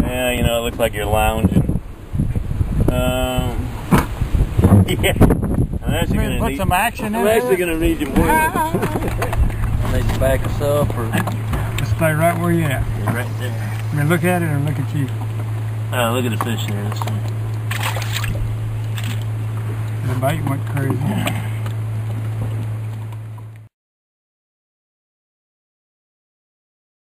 Yeah, you know, it looks like you're lounging. Yeah. I'm actually gonna put some action in I'm actually going to need you more. I'll need to back us up or... Just stay right where you're at. You're right there. I mean, look at it or look at you. Look at the fish there. The bait went crazy.